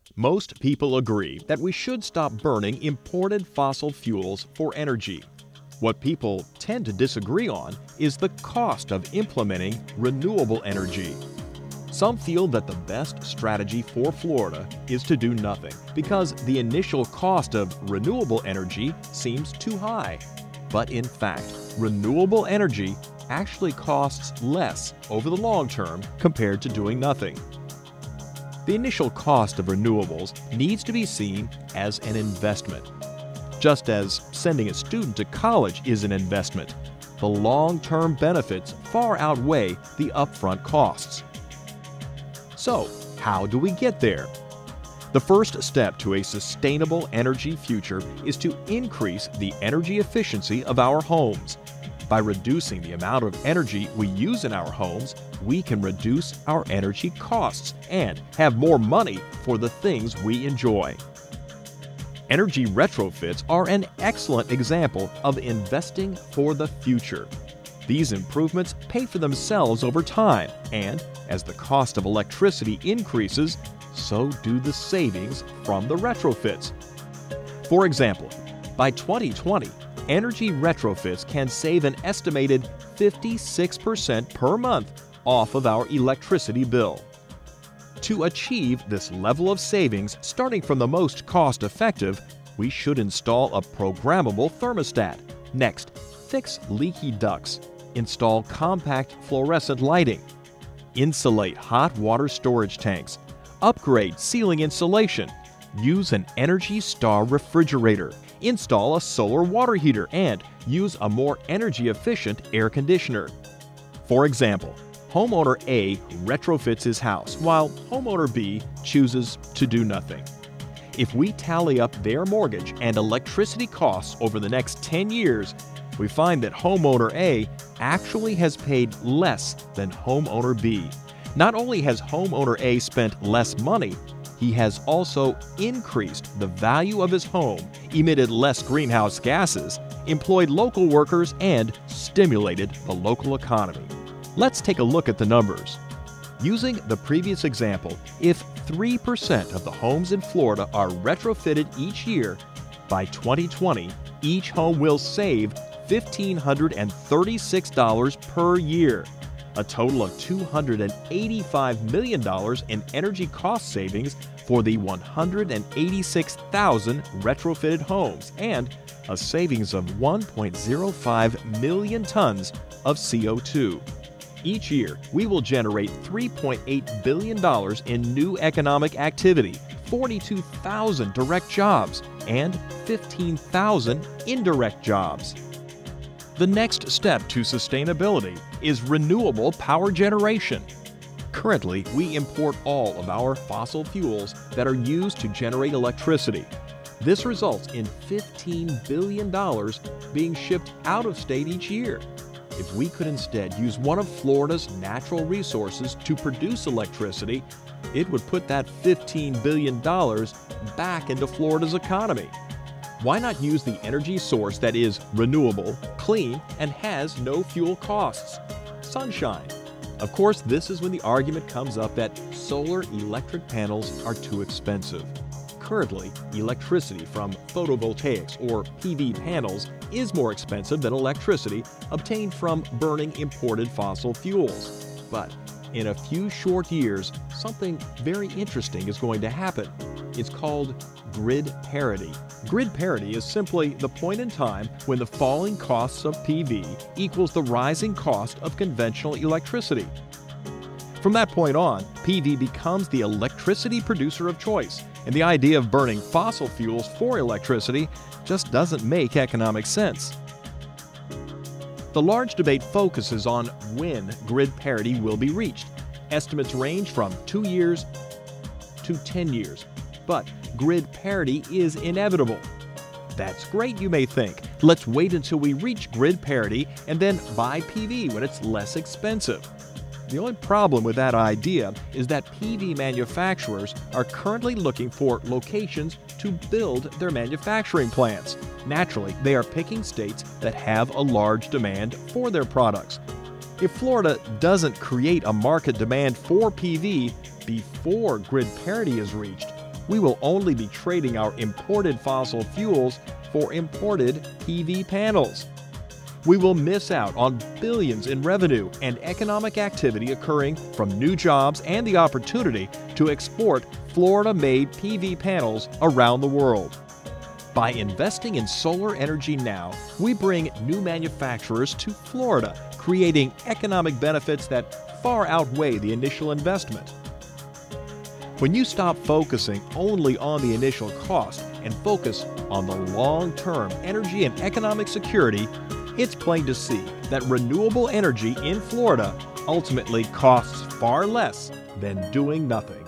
Most people agree that we should stop burning imported fossil fuels for energy. What people tend to disagree on is the cost of implementing renewable energy. Some feel that the best strategy for Florida is to do nothing because the initial cost of renewable energy seems too high. But in fact, renewable energy actually costs less over the long term compared to doing nothing. The initial cost of renewables needs to be seen as an investment. Just as sending a student to college is an investment, the long-term benefits far outweigh the upfront costs. So, how do we get there? The first step to a sustainable energy future is to increase the energy efficiency of our homes. By reducing the amount of energy we use in our homes, we can reduce our energy costs and have more money for the things we enjoy. Energy retrofits are an excellent example of investing for the future. These improvements pay for themselves over time, and as the cost of electricity increases, so do the savings from the retrofits. For example, by 2020, energy retrofits can save an estimated 56% per month off of our electricity bill. To achieve this level of savings, starting from the most cost-effective, we should install a programmable thermostat. Next, fix leaky ducts, install compact fluorescent lighting, insulate hot water storage tanks, upgrade ceiling insulation, use an Energy Star refrigerator, install a solar water heater, and use a more energy-efficient air conditioner. For example, homeowner A retrofits his house, while homeowner B chooses to do nothing. If we tally up their mortgage and electricity costs over the next 10 years, we find that homeowner A actually has paid less than homeowner B. Not only has homeowner A spent less money, he has also increased the value of his home, emitted less greenhouse gases, employed local workers, and stimulated the local economy. Let's take a look at the numbers. Using the previous example, if 3% of the homes in Florida are retrofitted each year, by 2020, each home will save $1,536 per year, a total of $285 million in energy cost savings for the 186,000 retrofitted homes, and a savings of 1.05 million tons of CO2. Each year, we will generate $3.8 billion in new economic activity, 42,000 direct jobs, and 15,000 indirect jobs. The next step to sustainability is renewable power generation. Currently, we import all of our fossil fuels that are used to generate electricity. This results in $15 billion being shipped out of state each year. If we could instead use one of Florida's natural resources to produce electricity, it would put that $15 billion back into Florida's economy. Why not use the energy source that is renewable, clean, and has no fuel costs? Sunshine. Of course, this is when the argument comes up that solar electric panels are too expensive. Currently, electricity from photovoltaics or PV panels is more expensive than electricity obtained from burning imported fossil fuels. But in a few short years, something very interesting is going to happen. It's called grid parity. Grid parity is simply the point in time when the falling costs of PV equals the rising cost of conventional electricity. From that point on, PV becomes the electricity producer of choice, and the idea of burning fossil fuels for electricity just doesn't make economic sense. The large debate focuses on when grid parity will be reached. Estimates range from 2 years to 10 years, but grid parity is inevitable. That's great, you may think. Let's wait until we reach grid parity and then buy PV when it's less expensive. The only problem with that idea is that PV manufacturers are currently looking for locations to build their manufacturing plants. Naturally, they are picking states that have a large demand for their products. If Florida doesn't create a market demand for PV before grid parity is reached, we will only be trading our imported fossil fuels for imported PV panels. We will miss out on billions in revenue and economic activity occurring from new jobs and the opportunity to export Florida-made PV panels around the world. By investing in solar energy now, we bring new manufacturers to Florida, creating economic benefits that far outweigh the initial investment. When you stop focusing only on the initial cost and focus on the long-term energy and economic security, it's plain to see that renewable energy in Florida ultimately costs far less than doing nothing.